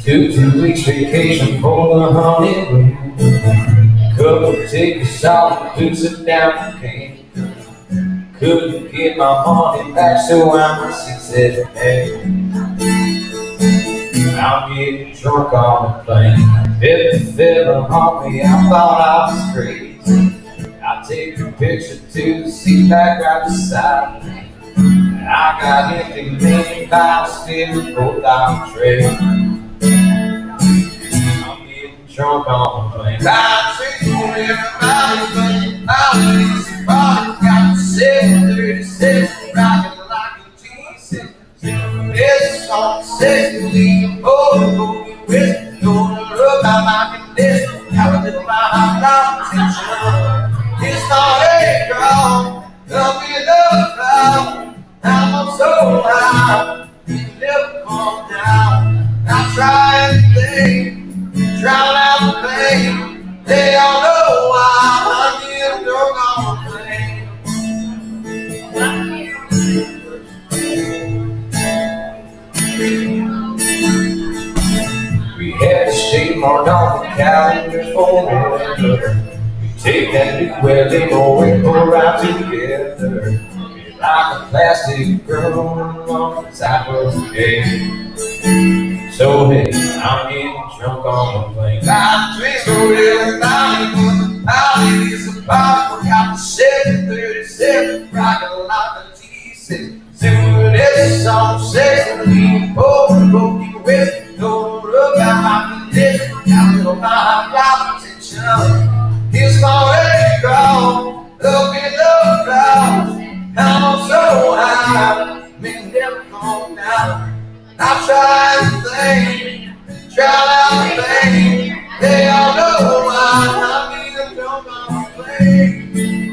Took 2 weeks vacation for the honeymoon. Couple tickets off, took some down came. Couldn't get my money back, so I said, hey, I'm getting drunk on the plane. If the fella on me, I thought I was crazy. I take a picture to the seat back right beside me. I got empty million bottles still both on the trail. I'm getting drunk on the plane. I'm drinking for everybody, but I need some body. Got the 737 rocking like a G6. This on 60, oh, with no look out my condition. How did my attention? It's not a crowd, up in the crowd. I'm so high, you never calm down. I try and drown out the pain. They all know why I'm getting drunk on the plane. We had to stay marked on the calendar for winter. Take that new wedding and pull right together. Like a plastic girl on the top of the gate. So hey, I'm getting drunk on the plane. I'm drinking for everybody, but I need some bottle. Got the 737 rocking like a G6. Soon as on 60, oh, broken with no look at my condition. Got a little my attention. It's already gone, up in the clouds. I'm so high, may never calm down. I try to think, drown out the pain. They all know why I'm getting drunk on the plane.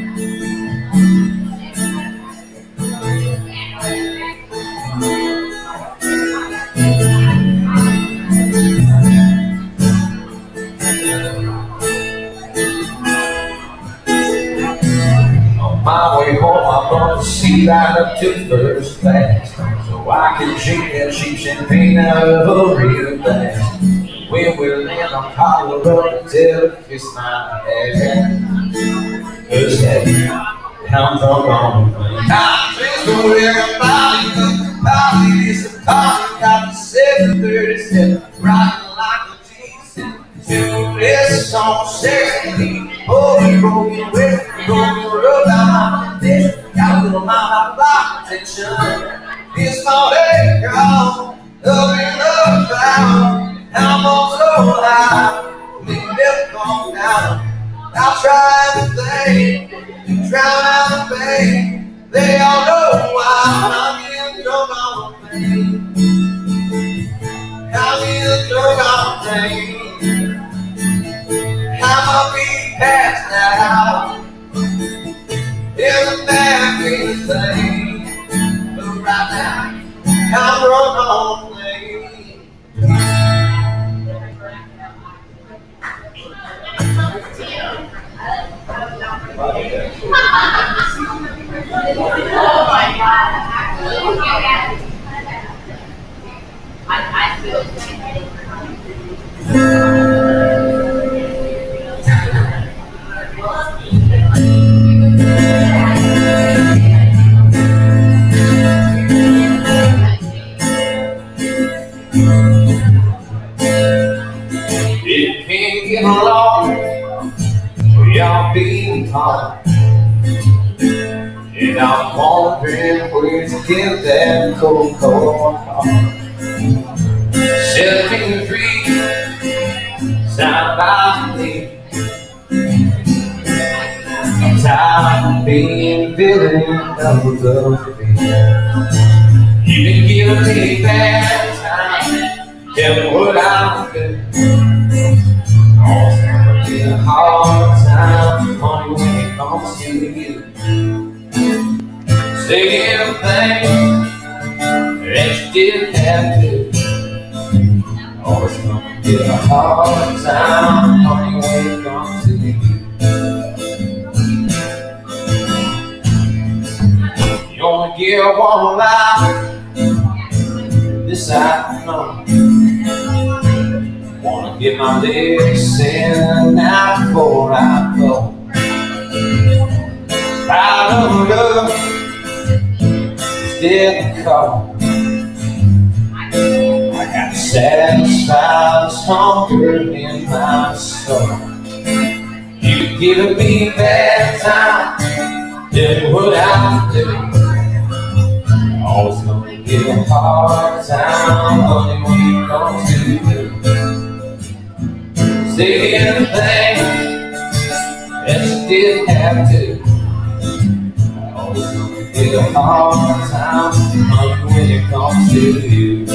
On my way home, I brought the seat right up to first class, so I could drink that cheap champagne out of a real glass. When we land, I'm collared up until I kiss my ass. Cause hey, I'm drunk on the plane. I'm drinking for everybody, but the is a coffee. Got the 737 rocking like a G6. Two lessons on 60, oh, broken with broken rub out my condition. Got a little my attention. It's not a crowd, up in the cloud. I'm on so high, we never calm down. I try to think, drown out the pain. They all know why I'm getting drunk on the plane. I'm getting drunk on the plane. I'm a big passed out. It's a bad thing, but right now I'm drunk on the plane. Oh my God. I feel It can't get along, y'all being hard. And I'm wondering where to get that cold heart. 73, sound by me. I'm tired of being villain of the me. You been giving me bad time, tell me what I'm doing. It's been a hard time, honey, when it comes to you. Say everything that you didn't have to. Oh, it's gonna be a hard time, honey, when it comes to you. You only get one life, this I know. get my licks in now before I go. I don't love is dead call. I got to satisfy this hunger in my soul. You give me bad time, then what I do. Always gonna get a hard time, honey, when it comes to you. Say anything that you didn't have to. Always gonna get a hard time, honey, when it comes to you.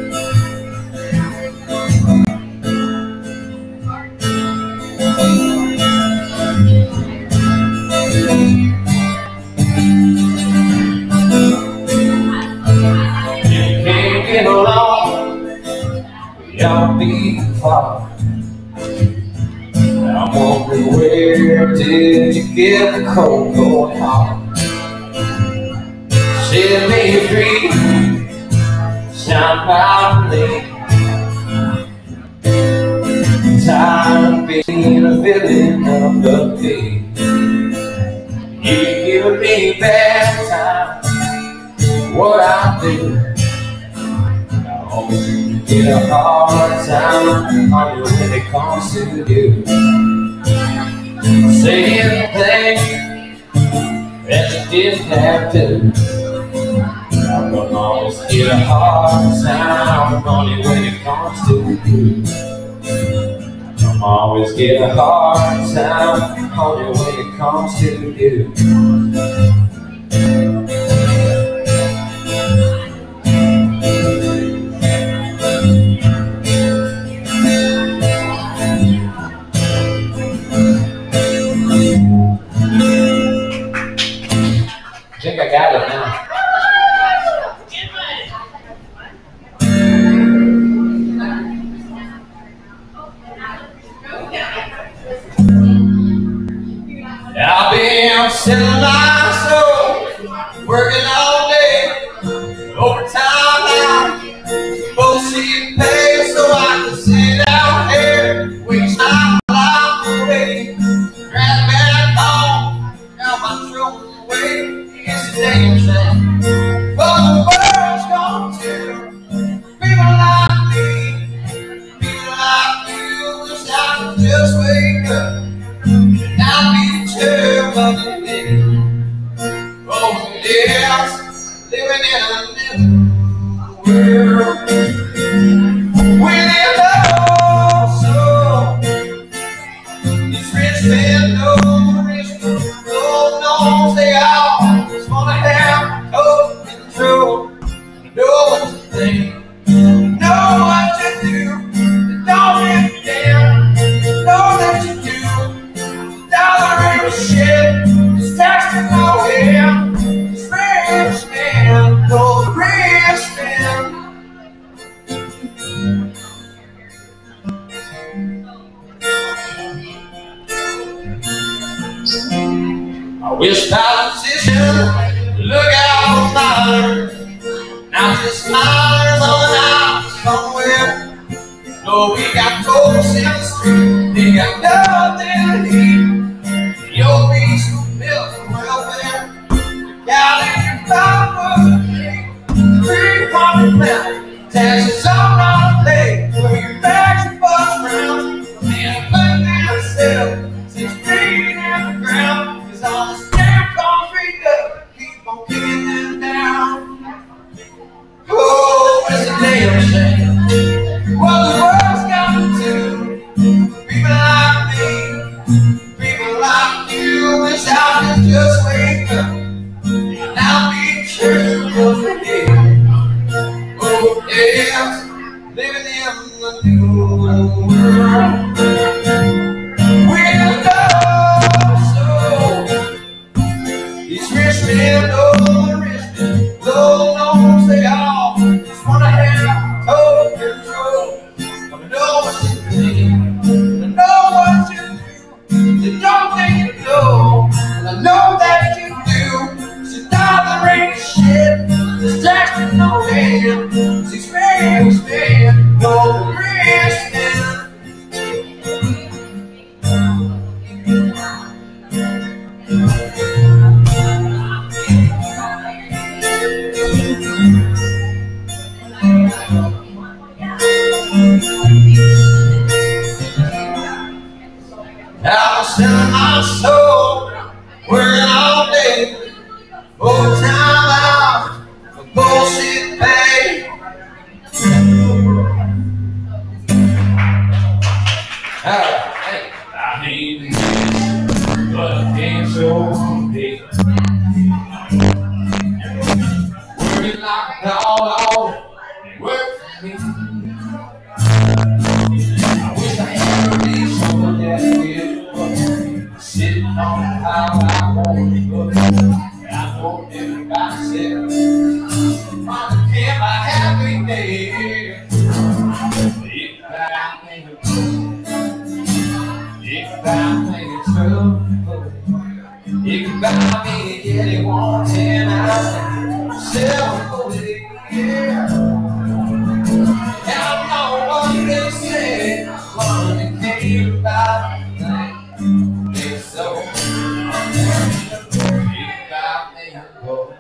Get along, y'all be far. I'm wondering, where did you get the cold going hard? Set me free, shine brightly. Tired of being a villain of the day. You give me bad time, what I do. Always get a hard time, honey, when it comes to you. Say anything that you didn't have to. I'm gonna always get a hard time, honey, when it comes to you. I'm always get a hard time, honey, when it comes to you. I think I got it now. I've been selling my soul, working all day, overtime now, bullshit pay so I can sit out here, waste my life away, grab back home, got my troubles away. It's a damn shame, but the world's gone to people like me, people like you. Wish I could just wake up and not be disturbed of the day. Oh yes, living in a new world with love, so these rich men know the rich people knows they all wanna have total control. Know what you think, know what you do, don't give a damn. Know that you do, dollar ain't a shit, it's taxed to nowhere. It's rich man, no rich man. I wish politicians look out for miners, not just miners on the island somewhere. No, we got folks in the street, they got nothing to eat. Your beast milk and welfare, got in your pocket, 300 pounds, taxes on our pay, where your bags are bust round. Man, put down self, 6 feet in the ground, is on the damn concrete up, keep on kicking them down. Oh, it's a damn shame what the world's got to people like me, people like you. Wish I could just wake up and I'll be true of the day. Oh yes, living in the new world with love, so these rich men know the rich men, Lord knows they all just wanna have total control. I know what you think, I know what you do, you don't think you know, and I know that you do. So dollar ain't shit, this tax to no end. These rich men know the rich men. soul, working all day, overtime out for bullshit pay. I hate it, but I can't show it. Working like a dog, work for me. I wish I had a reach on that hill, sitting on how I want to look. I know everybody said, I can't my happy day. If I'm thinking true, you can buy me a Yeti 110 out, sell for it, yeah. And I know what they say, wanna care about things. It's so, if I may go.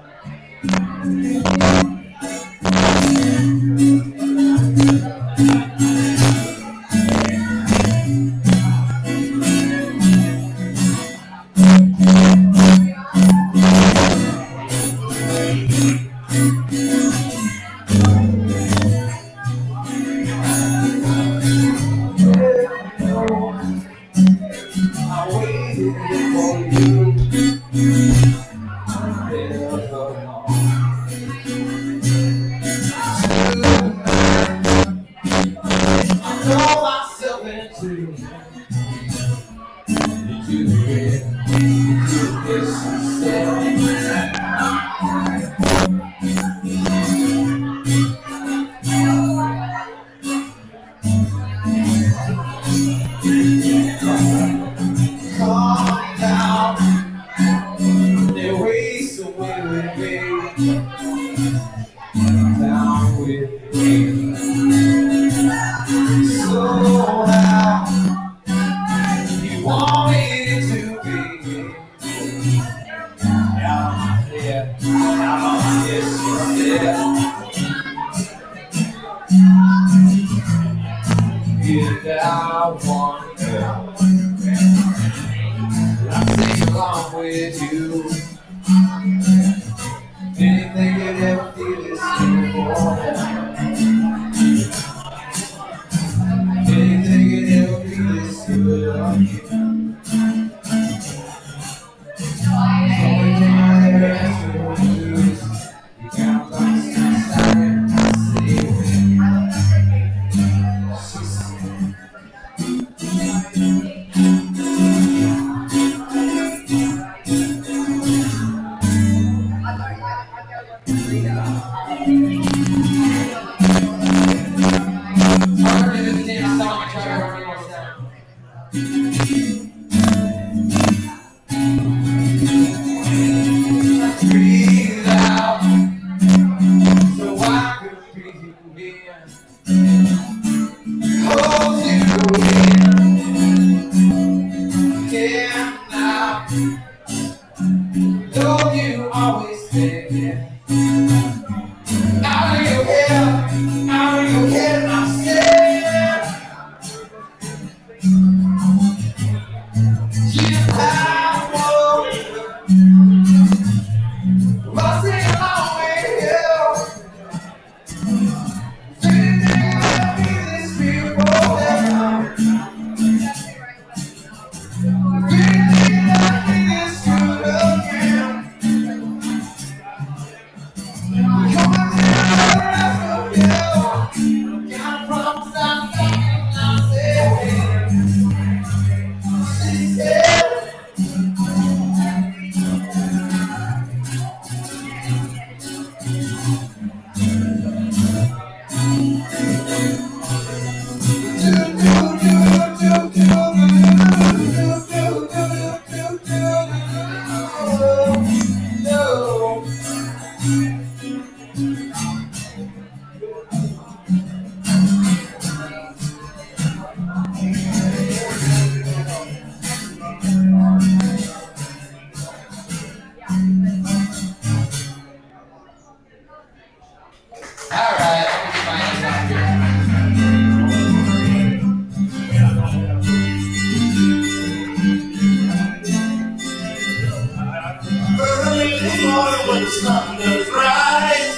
sun does rise,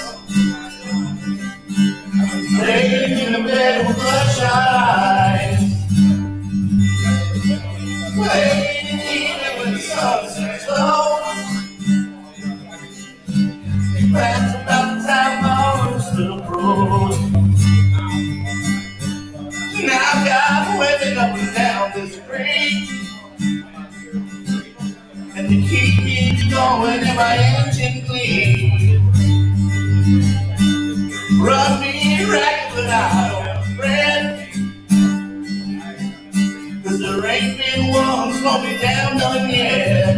laying in the bed with bloodshot eyes, waiting even when the sun sets low. That's about the time my arms still froze. Now I've got women up and down this creek, and they keep me going in my engine clean. Run me ragged, but I don't fret, 'cause there ain't been one slow me down none yet.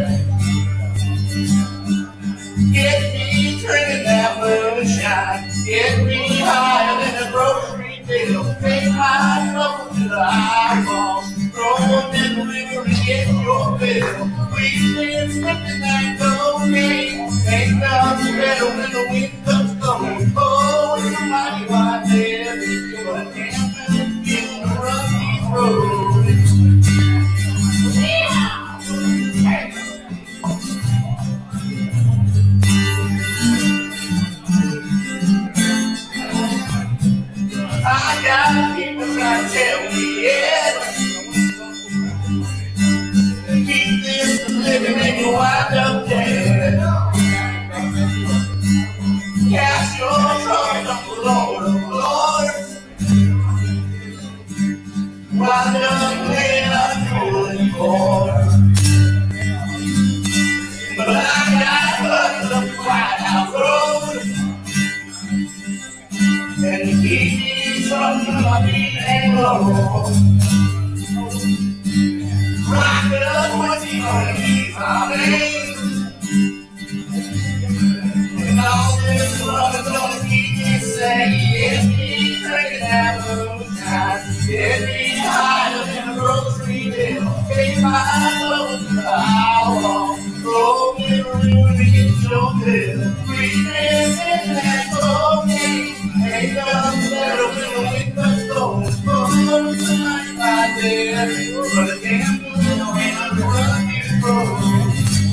Get me drinking that moonshine, get me higher than a grocery bill. Take my trouble to the eyeballs, throw them in the river and get your fill. We've been slipping that cocaine, ain't nothing better when the wind comes blowing. Oh, it's a mighty wide bed, but I can't feel to run these roads. I got people trying to tell me, yeah, keep this living and you wind up dead. Cast your troubles on the Lord of Lords, wind up laying up pulling cords. But I got buckets up the White House Road, and the keep me from my feet and low. Rock it up with you on these holidays, and all this love is gonna keep me safe. Get me drinking that moonshine, get me higher than a grocery bill. Take my clothes to the hour, throw me in the room to get your bill. Breathing in that cocaine, ain't nothing better when the wind comes blowing. Oh, tonight right there, but I can't do it when I run these roads.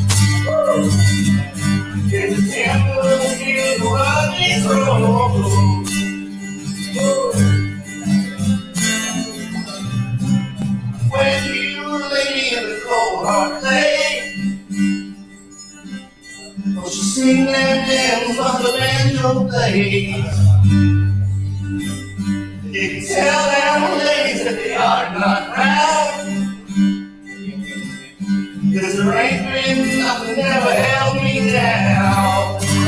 There's a temple here to run these roads. When you lay me in the cold hard clay, don't you sing them hymns on the banjo plays. You can tell them ladies that they are not proud, 'cause there ain't been nothing ever held me down.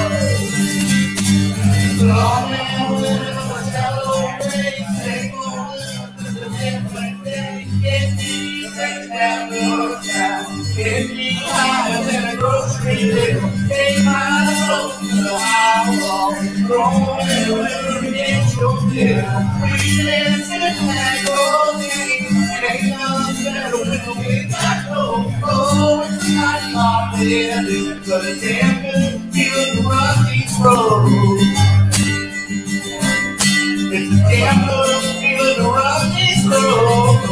Long man living on a shallow place, ain't gonna live to the different day. Get me straight down the town, get me higher than a grocery bill. Take my soul to the highwall, throw me in the river and get your fill. Breathing in that cocaine, ain't nothing better when the wind got low. Oh, it's not my living, but it's damn good feeling to run these roads. It's a damn good feeling to run these roads.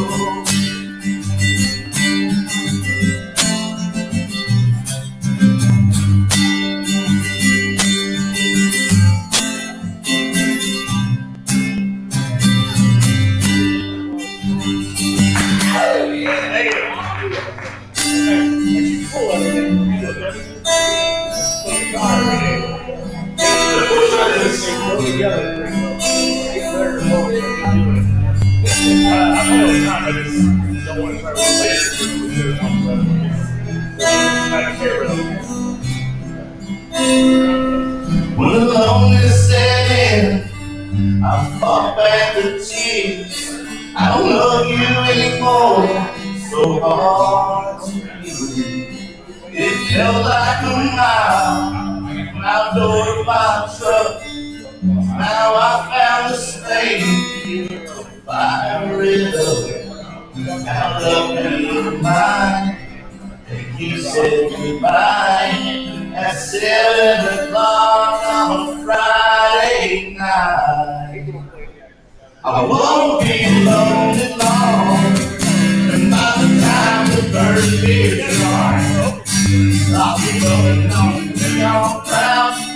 When the loneliness set in, I fought back the tears. I don't love you anymore, so hard to breathe. It felt like a mile from outdoor my truck. Now I found a space to fire it up. Out of your mind, and you said goodbye at 7 o'clock on a Friday night. I won't be lonely long, and by the time the first beer's gone, I'll be rolling on the neon clouds.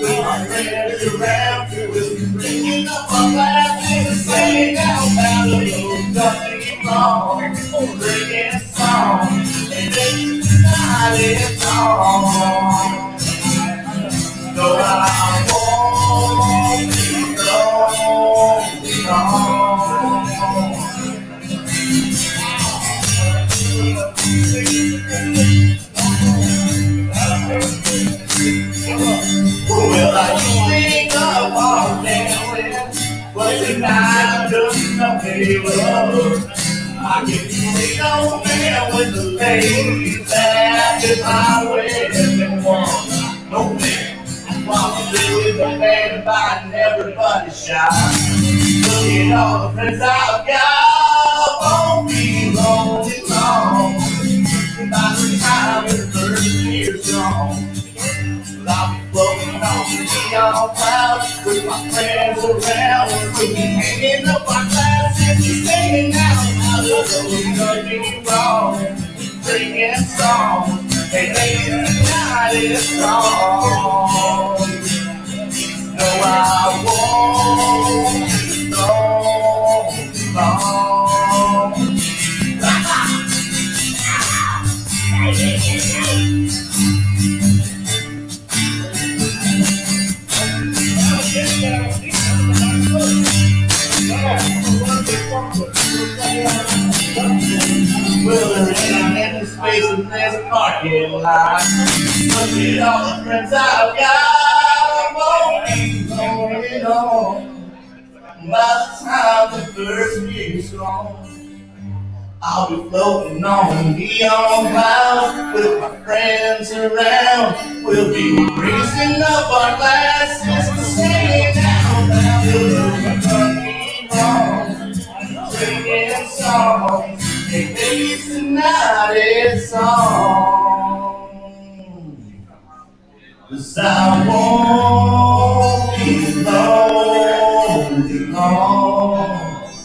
I can see no man with the lady that is my way everyone. No man, probably with the man inviting everybody shy. Look at all the friends I've got, won't be lonely long. By the time the first year's gone, I'll be floating on the neon clouds with my friends around. We'll be hanging up our glasses and singing out how the road done me wrong. Singing songs, and maybe tonight is strong. No, I won't be long. Well, there ain't an empty space and there's a parking lot. Look at all the friends I've got, won't be lonely long. By the time the first year's gone, I'll be floating on neon clouds with my friends around. We'll be raising up our glasses and singing out loud. We'll done me wrong, singing songs. Hey, baby, tonight is on. 'Cause I won't be lonely long.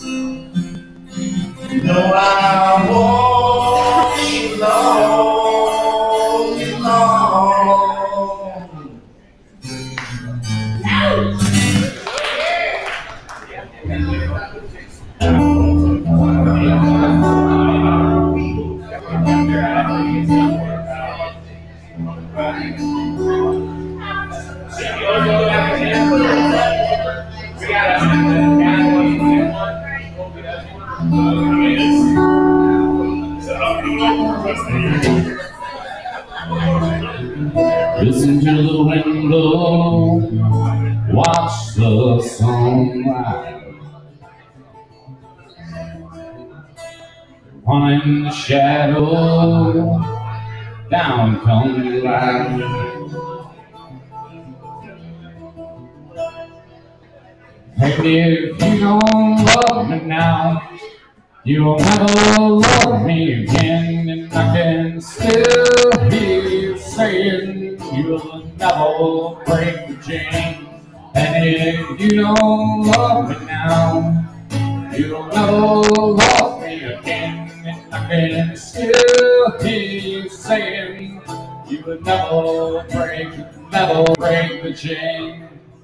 No, I won't be lonely long. Listen to the window, watch the sunrise. One in the shadow, down comes the light. And if you don't love me now, you'll never love me again. And I can still hear you saying you'll never break the chain. And if you don't love me now, you'll never love me again. And I can still hear you saying you will never break the chain.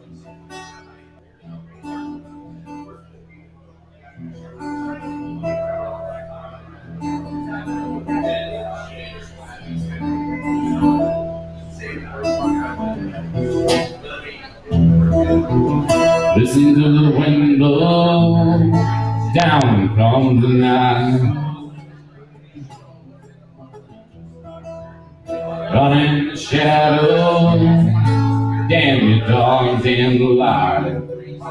Listen to the window, down comes the night. Run in the shadow, damn you dogs in the light.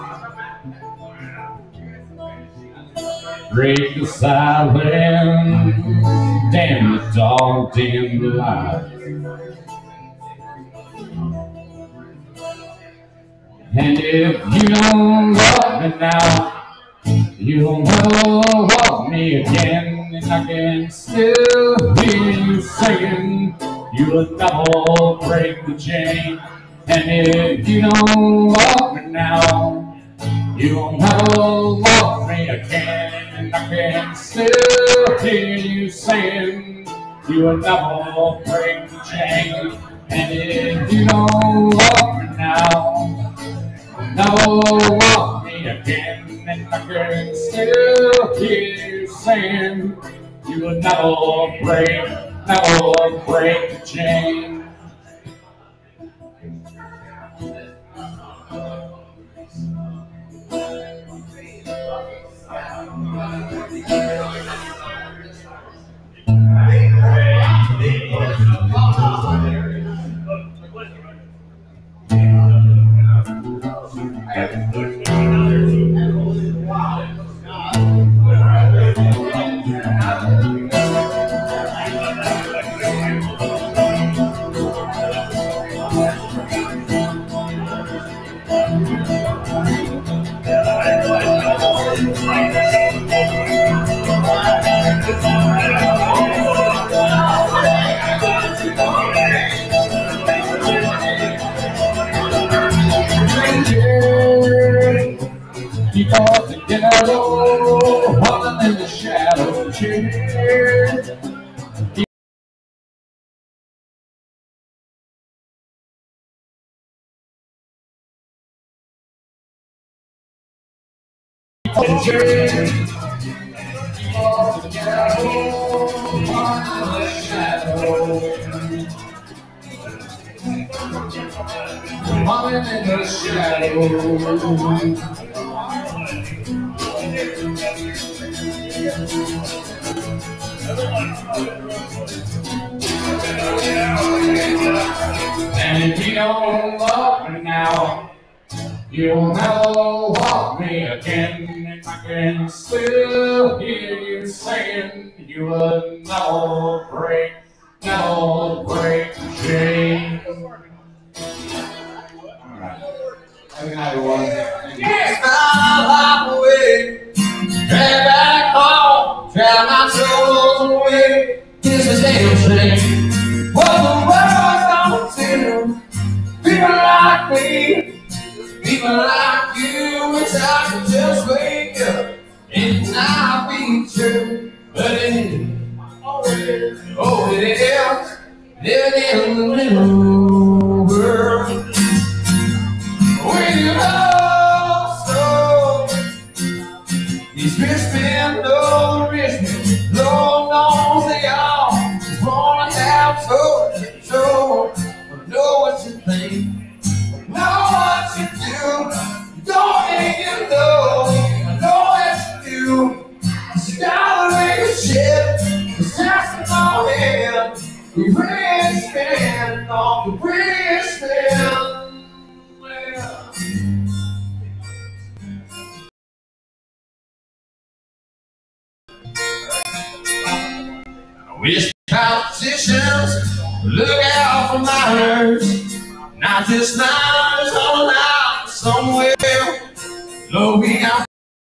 Break the silence, damn the dogs in the light. And if you don't love me now, you'll never love me again. And I can still hear you saying you'll never break the chain. And if you don't love me now, you'll never love me again. And I can still hear you saying you'll never break the chain. And if you don't love me now, never love me again. And I can still hear you saying you will never break the chain. shadow, falling in the shadow chair. Falling in the shadow. And if you don't love me now, you'll never want me again. And I can still hear you saying you would never break the chain. Alright. Have a night, everyone. Yes, my life away. Head back home. Drive my soul away. It's a damn shame. What the world's gonna do. People like me. People like you, wish I could just wake up and not be true. But it is, oh it is, living in the little world. When you love so, these rich men know the rich men, Lord knows they all just wanna have control. Know what you think. Know what you do, you don't think you know. I know what you do, you gotta make a shit. It's just in my head, the rich man on the rich man. I wish politicians would look out for my hurts. Not just nights all out somewhere, looking out.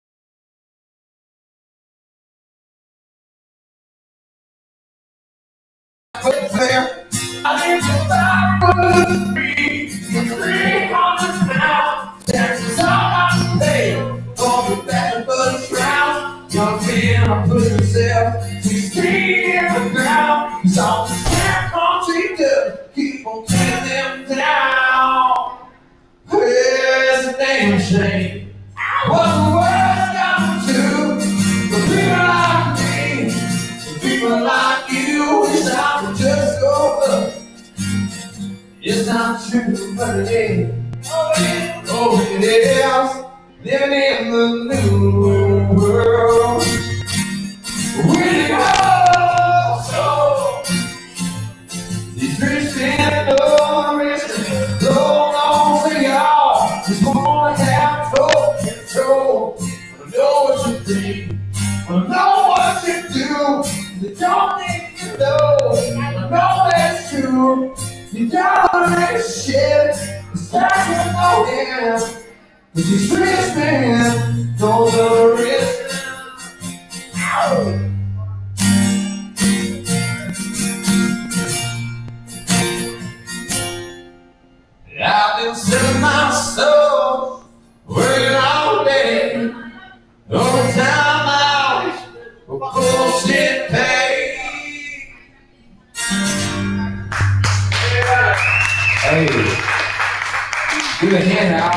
There, I need to stop for the street, the 300 pounds. Taxes all I pay, for the back of the shroud. Young man, I put himself 6 feet in the ground. He's all the damn country does, keep on tearing them down. It's a damn shame what the world's gonna do. For people like me, for people like you, wish I could just go up. It's not true, but it is. Oh, it is. Living in the new world. When you go so, these rich men know rich men, Lord knows they all just wanna have control. I know what you think, I know what you do. You don't think you know, I know that's true. You gotta make shit, it's time to know him. These rich men know the rich men. I've been selling my soul, working all day, overtime hours for bullshit pay. Hey, give a hand out.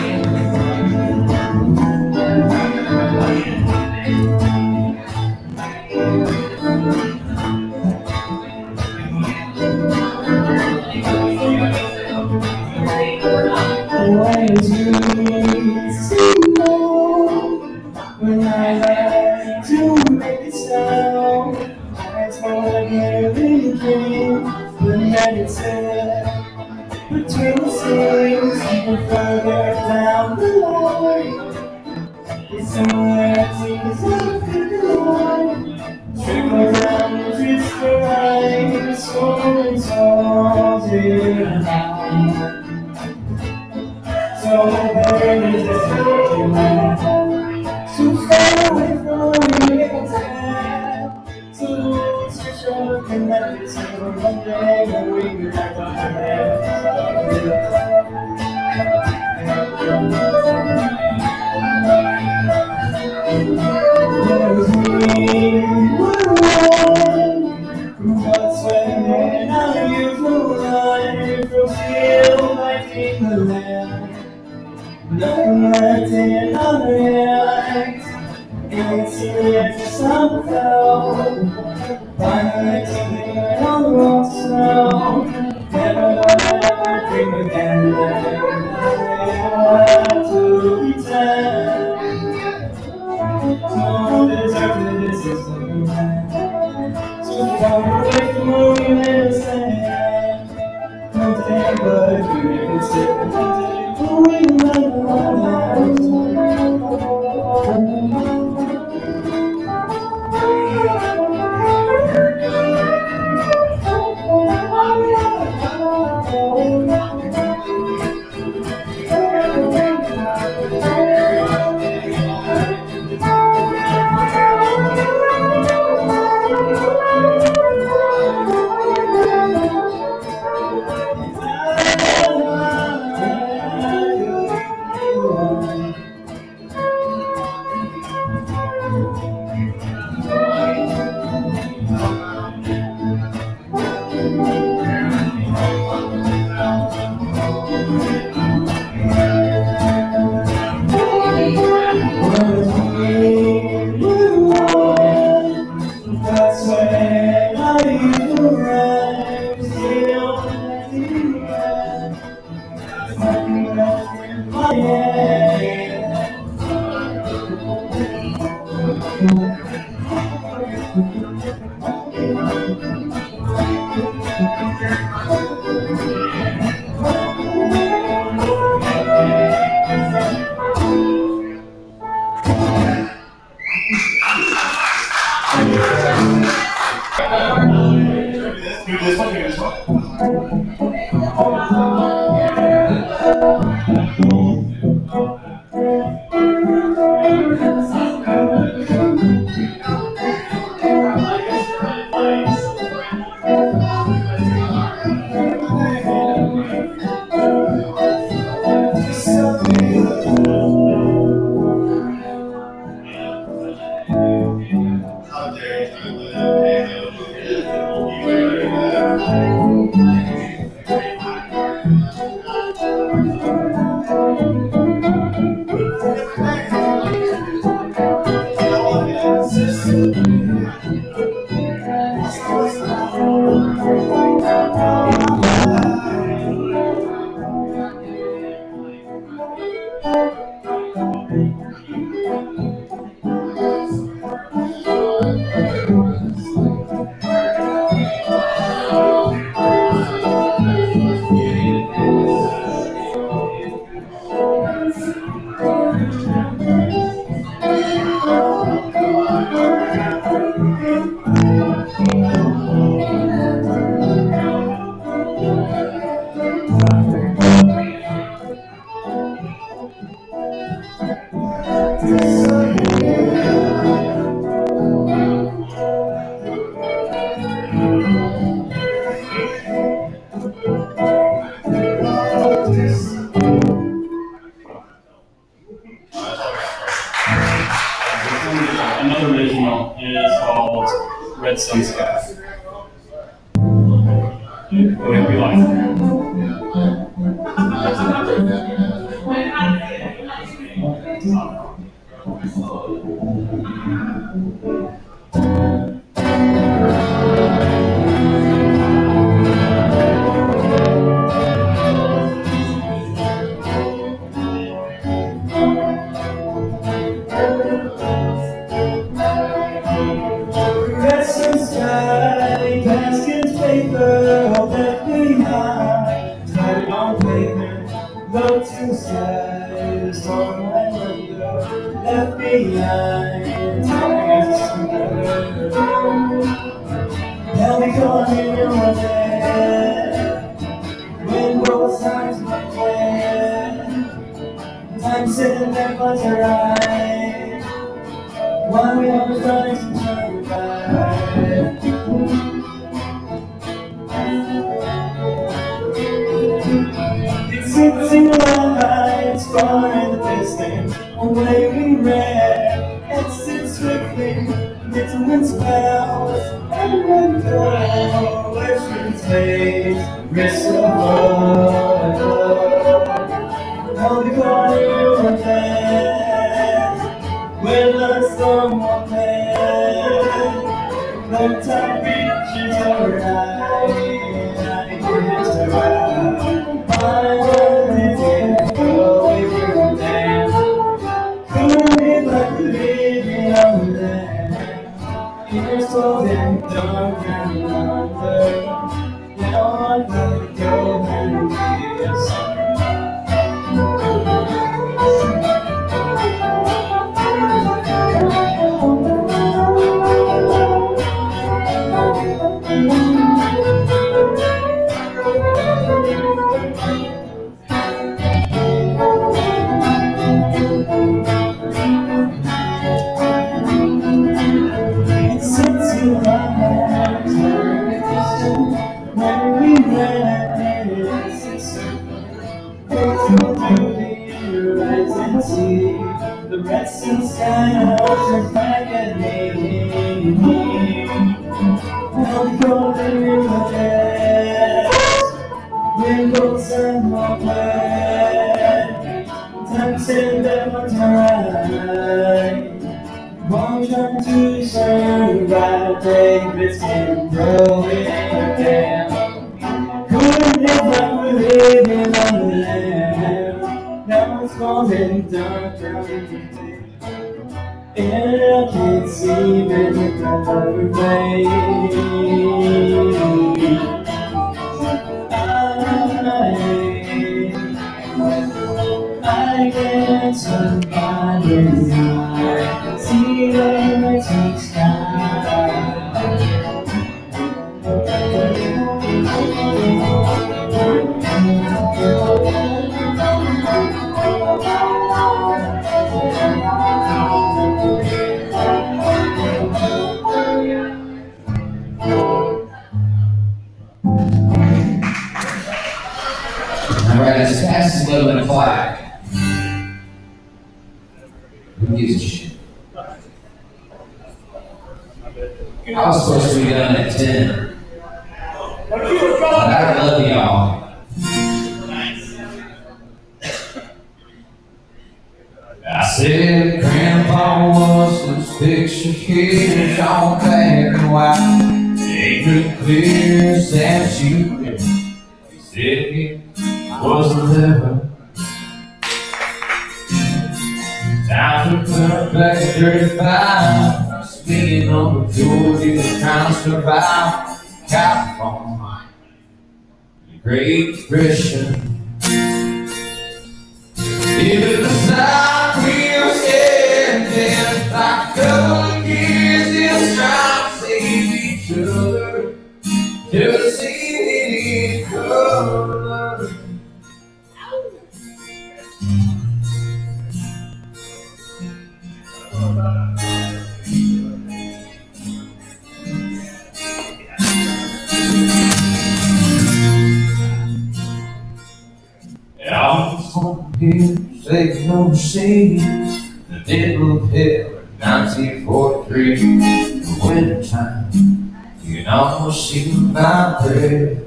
Why is you so low when I like to make it sound? That's what I really came when I get said. Between the scenes, even further down the line, it's somewhere it seems like a line. Trickle down the crystal line, so it's all divine. So burn is the too far away from me, so sure can let it so one day when we be back on the bed. how you fly from field like in the land. Nothing left in our hands. It's the sun fell. Finally, something on the road snow. Never dream again. Never to pretend. No deserve this is the man. So far away from moving in the sand. No day but you can sit. Moving like the light. Another original is called Red Sun Sky. Whatever you like. Left behind, now we gone in your head. When both sides were clear, time sitting there was right. While we always running to turn back. It seems in the lights far in the distance. Away we ran, exit swiftly, little wind spells, and and go, wishing space, risk of love. I'll be calling you my friend, when the storm will pass. The time reaches your eyes, I get around. My world is in go away from them. Couldn't live like living on land. It's cold and dark and under. Now I'm gonna go and be a summer. The rest inside of your back and me. I'm golden in the dance, windows and my plan. Time to never time. One time to shine right, David's getting growing again. Couldn't live like we're living on the land. Now it's falling dark around me, and I can't see any other way. I get somebody's eye, see the electric sky. Alright, it's past 11 o'clock. Who gives a shit? I was supposed to be done at 10. But I love y'all. I said Grandpa was this picture here on black and white. Ignorant clear as that you did. He said he was 11. Time to put back at 35. Speaking on the tour, he was trying to survive California, the Great Depression. Even the side we were standing like a couple of kids just trying to save each other, to see it color. I'm from here, safe overseas, the middle of hell in 1943. The winter time, you can almost see my breath.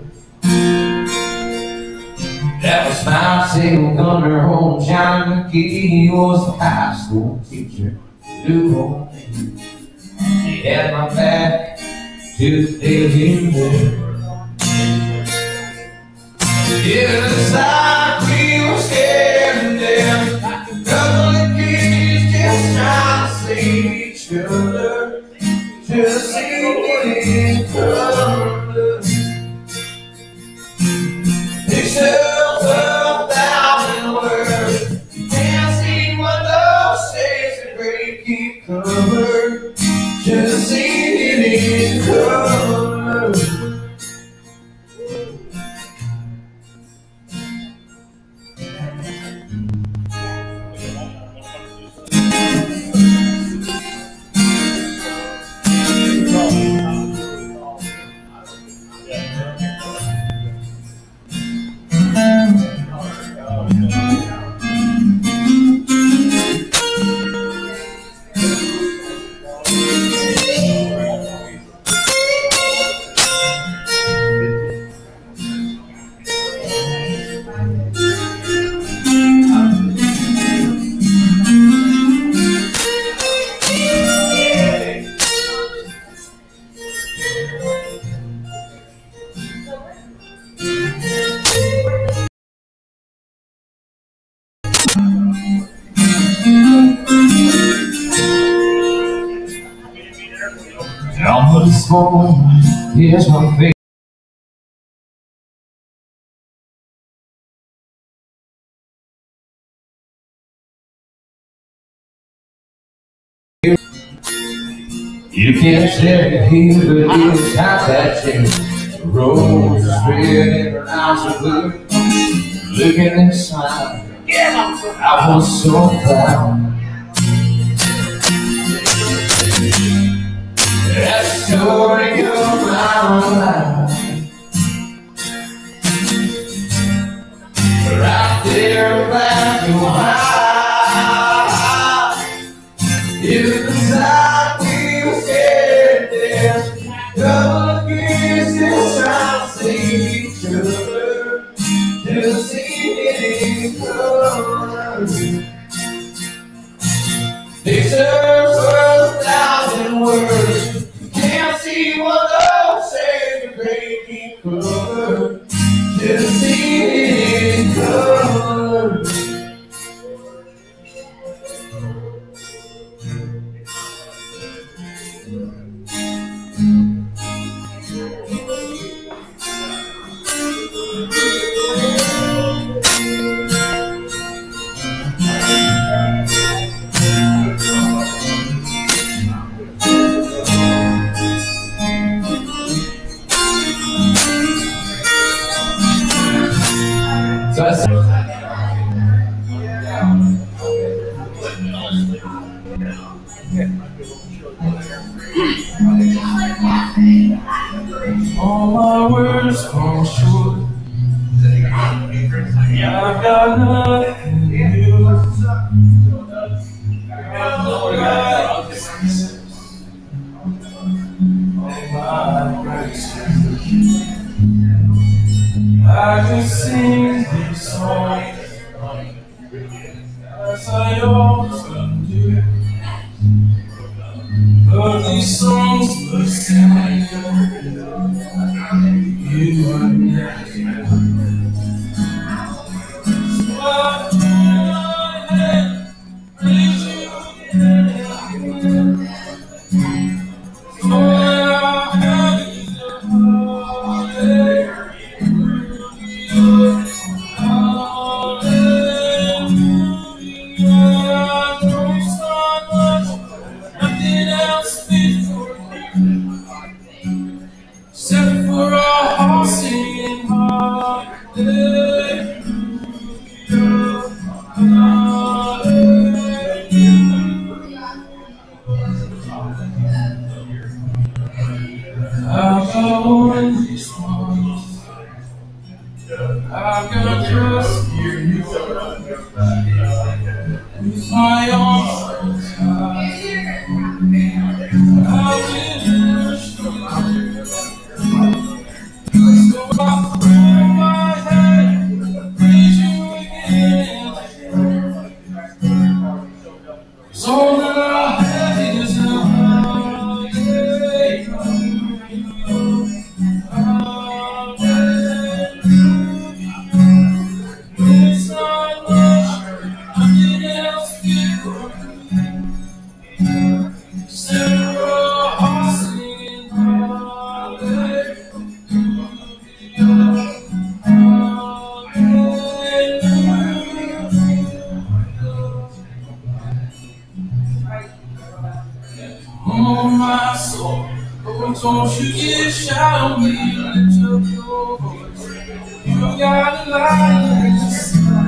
That was my single gunner home. Johnny McGee, he was a high school teacher. New home. He had my back to the day in there. Yeah, the side we were standing like a couple of kids just trying to save each other, to see it color. Pictures of 1,000 words, you can't see what those shades of gray keep covered, to see it in color. phone, here's my face. You can't stand it here, but it's hot that change. The rose is red and her eyes are blue. Looking and smiling, I was so proud. That story of my life, right there back in white. It was like we were scared there. Double kisses trying to save each other, just see it in color. Pictures worth 1,000 words. Can't see what love says to break in color. Just see it in color. So I said, all my words fall short. I've got nothing new. All my words. I can sing these songs as I often do, but these songs were sang you were next. So I put my hand, raise you again. So I have you holiday. Except for a heart singing holiday. I've got one response. I've got just you. With my arms tied, I will show you. So I throw my head, raise you again. 'Cause all that I have is a holiday. It's not much, nothing else before except for a heart singing holiday. Oh my soul, oh don't you get shy on me, lift up your voice. You gotta lie in the sun.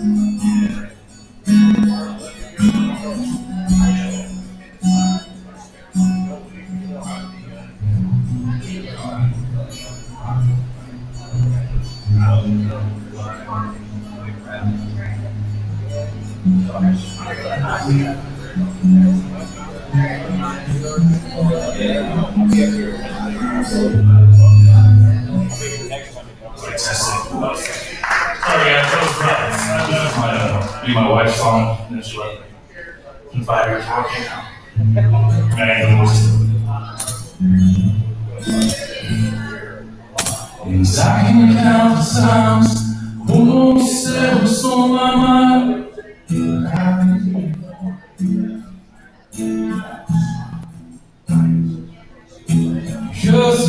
Sorry guys, that was rough. That was my wife's song, and she left me. In 5 years working now. And I ain't listen. Yes, I can count the sounds. Won't you say what's on my mind?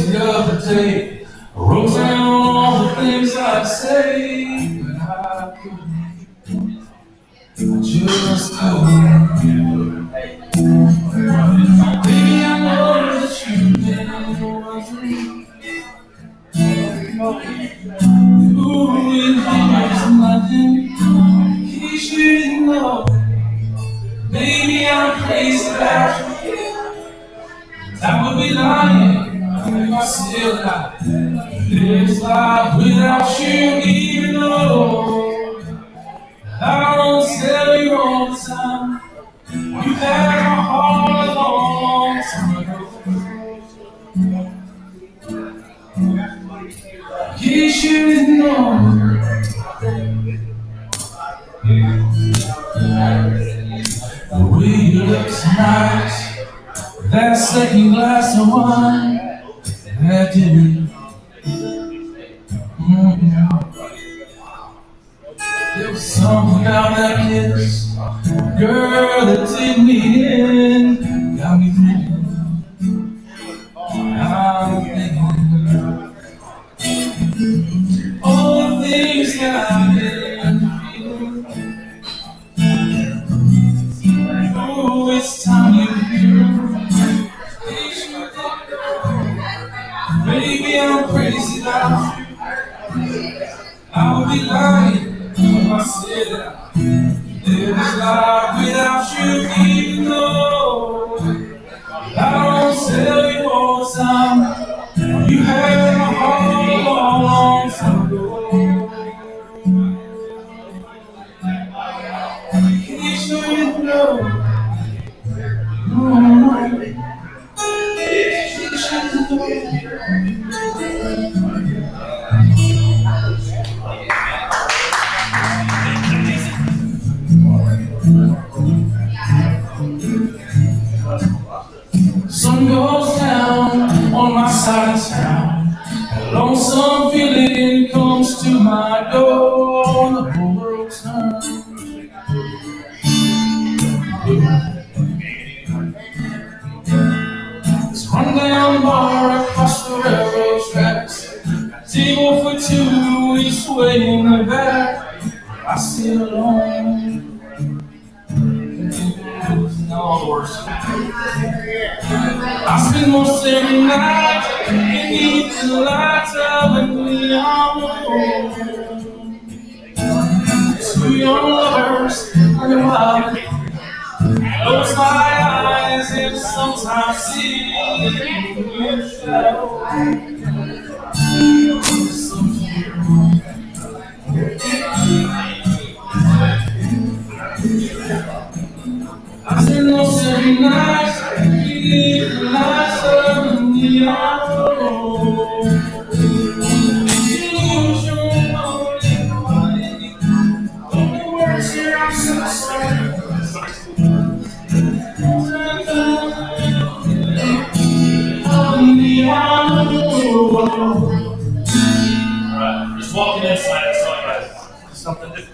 the other day. I wrote down all the things I'd say, but I couldn't. I just couldn't. Baby, I know that you never was me. Ooh, it means nothing. You should know. Baby, I'm crazy about you. I would be lying if I said I live life without you, even though I don't tell you all the time. You had my heart a long time ago. You should know. The way you look tonight, that second glass of wine, that didn't. There was something about that kiss, girl, that did me in, got me thinking. I'm thinking all the things that I've been feeling. Oh, it's time you hear. Baby, I'm crazy about you. I would be lying if I said that there was life without you, even though I don't tell you all the time. You had my heart a long time ago. You should know. Sun goes down on my side of town. A lonesome feeling comes to my door, and the whole world turns. This rundown bar across the railroad tracks, table for two, each way in the back. I sit alone. I spend most every night beneath the lights of a neon. Two young lovers running wild. Close my eyes and sometimes see your shadow. I spend most every night beneath the lights of the neon. Only words here, I'm so sorry. Alright, just walking inside, that's all I got. Something different.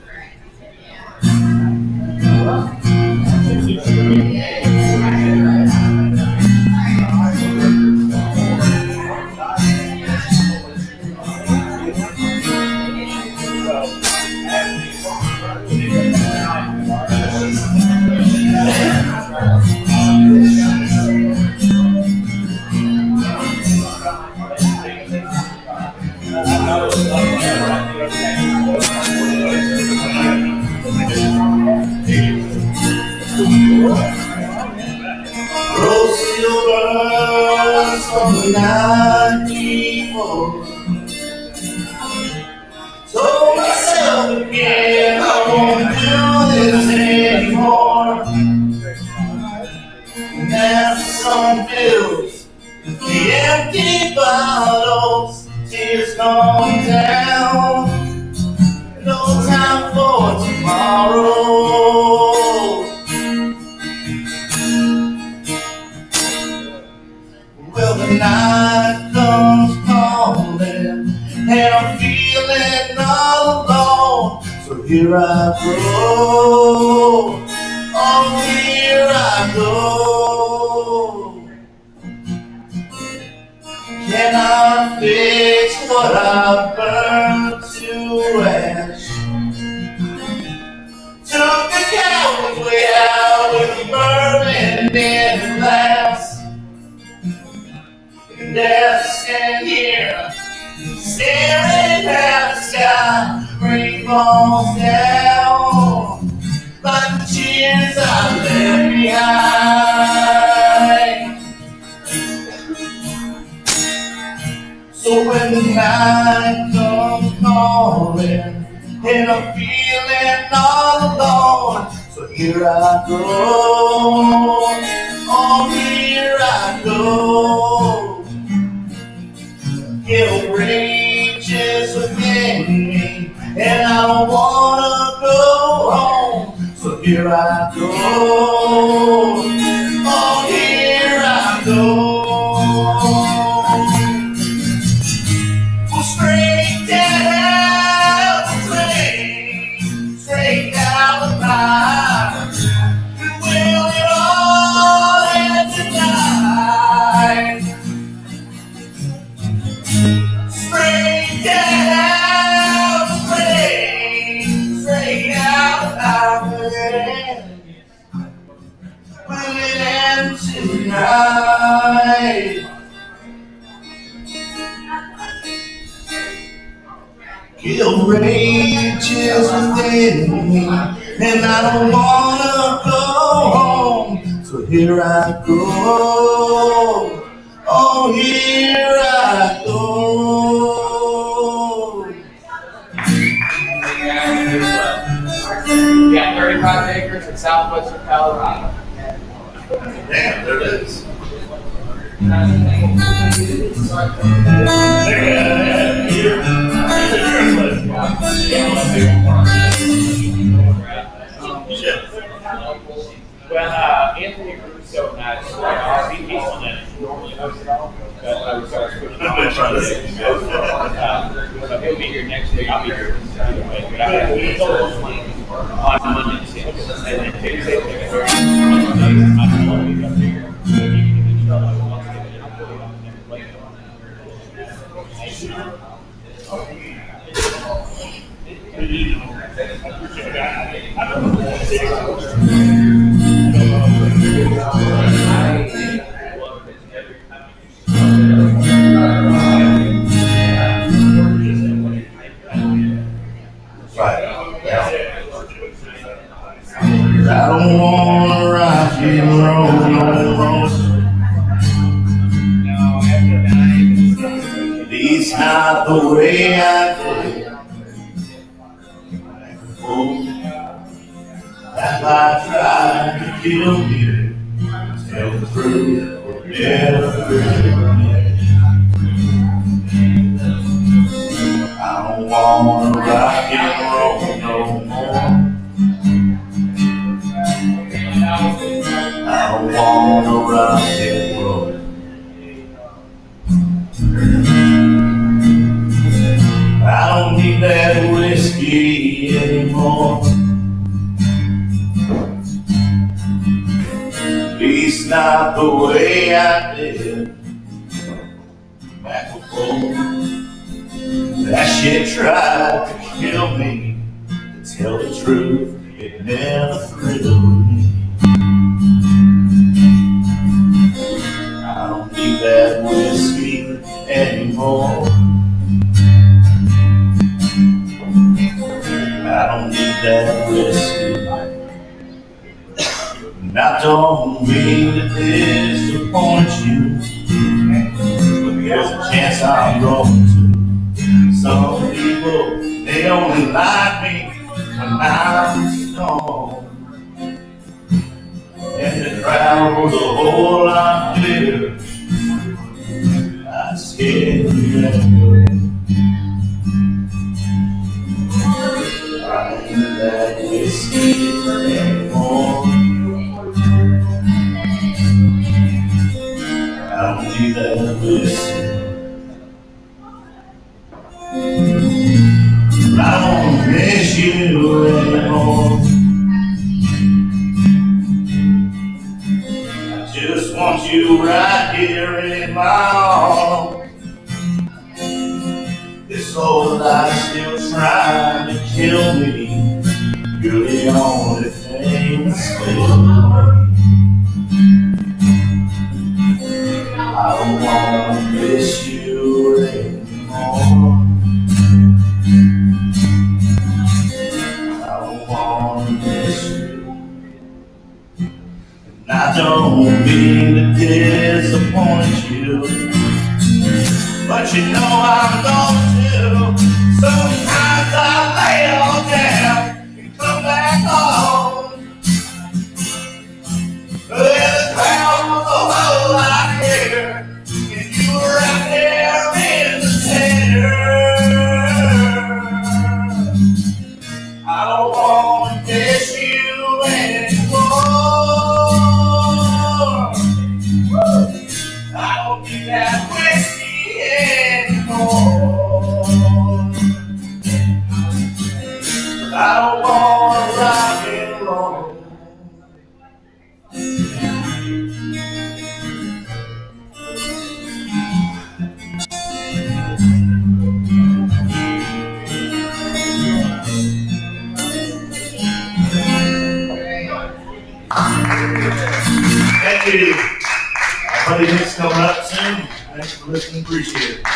Rose still burns from the night before. Told myself again I won't do this anymore. And as the sun fills the empty bottles, tears going down. No time for tomorrow. Well, the night comes calling, and I'm feeling all alone. So here I go, oh, here I go. Can I fix what I burned to ash. Took the cowboys way out with the bourbon in the glass. And as I stand here, staring at the sky, rain falls down like the tears I left behind. So when the night comes calling and I'm feeling all alone, so here I go, oh here I go. Guilt rages within me and I don't wanna go home, so here I go, oh here I go. Straight down the train, straight down the line. Will it all end tonight? Straight down the train, straight down the line. Will it end tonight? Guilt rages within me, and I don't wanna go home. So here I go, oh here I go. We got 35 acres in southwestern Colorado. Damn, there it is. Well, Anthony Russo and I, he's one that normally hosts it all, but we started switching off. So he'll be here next week. I'll be here anyway, but I have on Mondays. And then Tuesday, I don't wanna rock and roll no more. At least not the way I feel. Oh, that life tried to kill me. Tell the truth, never forget me. I don't wanna rock and roll no more. I don't wanna rock and roll. I don't need that whiskey anymore. At least not the way I did back before. That shit tried to kill me. To tell the truth, it never thrilled me. I don't need that whiskey anymore. I don't need that whiskey. And I don't mean to disappoint you, but there's a chance I'm going to. Some people, they only like me when I'm stoned. And the crowd was a whole lot bigger. I scared me anyway. I don't need that whiskey anymore. I don't need that whiskey. I don't miss you anymore. I just want you right here in my arms. old life still trying to kill me. You're the only thing that's still me. I don't wanna miss you anymore. I don't wanna miss you. And I don't mean to disappoint you, but you know I'm going to. Sometimes I lay all down and come back home. The crowd was a whole lot bigger, and you were out there in the center. I don't want to miss you anymore. I don't need that whiskey anymore. I don't want to rock and roll. Thank you. Our buddy Nick's coming up soon. Thanks for listening. Appreciate it.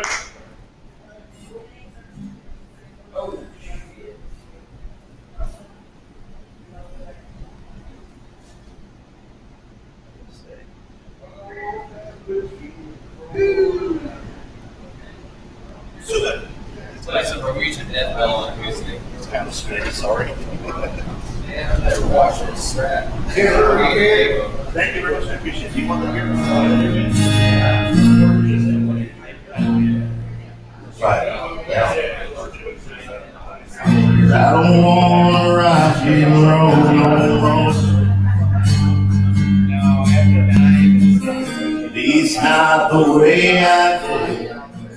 Play some Norwegian death metal on acoustic. It's kind of sweaty, sorry. Yeah, I better watch this strap. Thank you very much. I appreciate it. Do you want to hear right. Yeah. I don't want to rock and roll no more. At least not the way I did.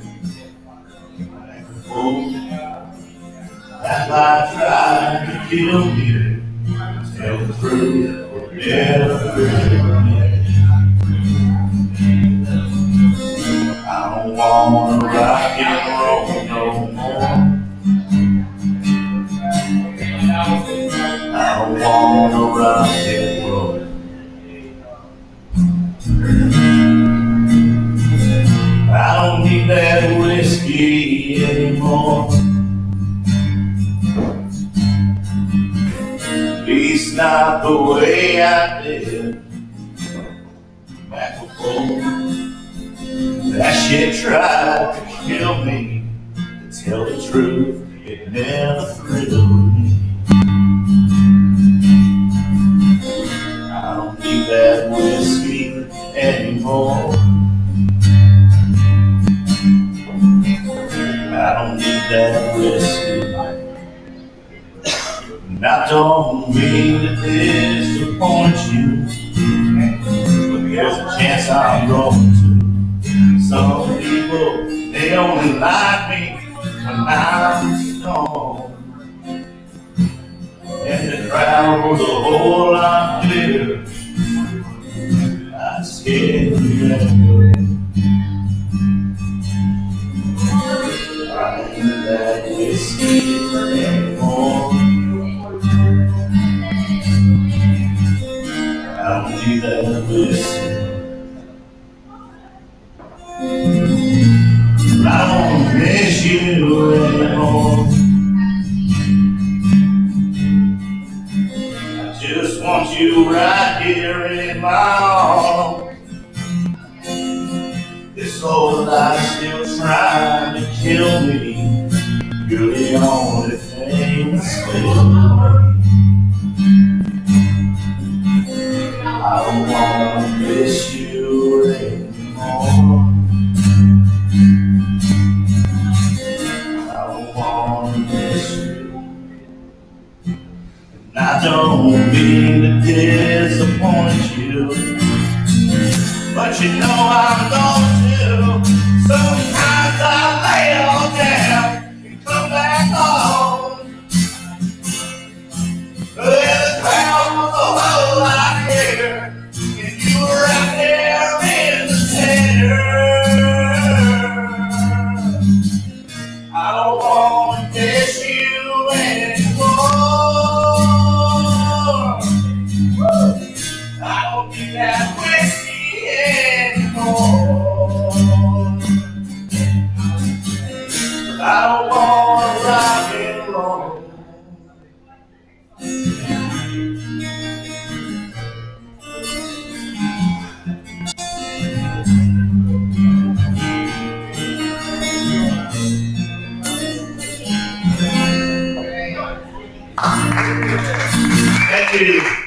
That life tried to kill me. Tell the truth, never forget me. I don't want to rock and roll no more. I don't want to rock and roll. I don't need that whiskey anymore. At least not the way I did back before. That shit tried to kill me. To tell the truth, it never thrilled me. I don't need that whiskey anymore. I don't need that whiskey. And I don't mean to disappoint you, but there's a chance I'm going to. Some people, they only like me when I'm stoned. And the crowd was a whole lot bigger. I scared you. I don't need that whiskey anymore. I don't need that whiskey. I don't miss you anymore. I just want you right here in my arms. This old life still trying to kill me. You're the only thing that's still me. I don't wanna miss you anymore. I don't wanna miss you. And I don't mean to disappoint you, but you know I'm going to. Sometimes I lay all down and come back home. The crowd was a whole lot bigger, and you were out there in the center. I Honky.